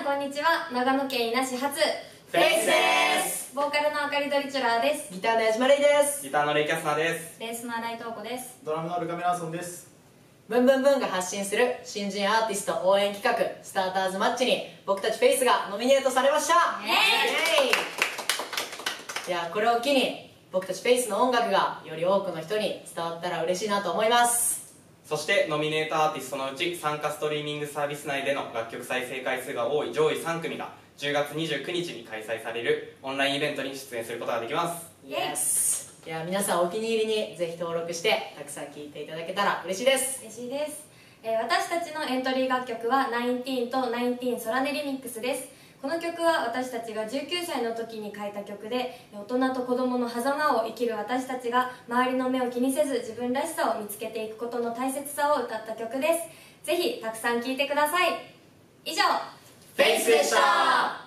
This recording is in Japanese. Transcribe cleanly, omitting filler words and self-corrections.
こんにちは。長野県伊那市発フェイスです。 ボーカルのあかりどりチュラーです。 ギターの矢島レイです。 ギターのレイキャスターです。 ベースの新井東子です。 ドラムのルカメラーソンです。 ブンブンブンが発信する新人アーティスト応援企画スターターズマッチに僕たちフェイスがノミネートされました。いや、これを機に僕たちフェイスの音楽がより多くの人に伝わったら嬉しいなと思います。 そしてノミネートアーティストのうち参加ストリーミングサービス内での楽曲再生回数が多い上位3組が10月29日に開催されるオンラインイベントに出演することができます。 イエス。いや、皆さんお気に入りにぜひ登録してたくさん聴いていただけたら嬉しいです。 嬉しいです。私たちのエントリー楽曲は19と19ソラネリミックスです。この曲は私たちが19歳の時に書いた曲で、大人と子供の狭間を生きる私たちが周りの目を気にせず自分らしさを見つけていくことの大切さを歌った曲です。ぜひたくさん聴いてください。以上、 フェイスでした。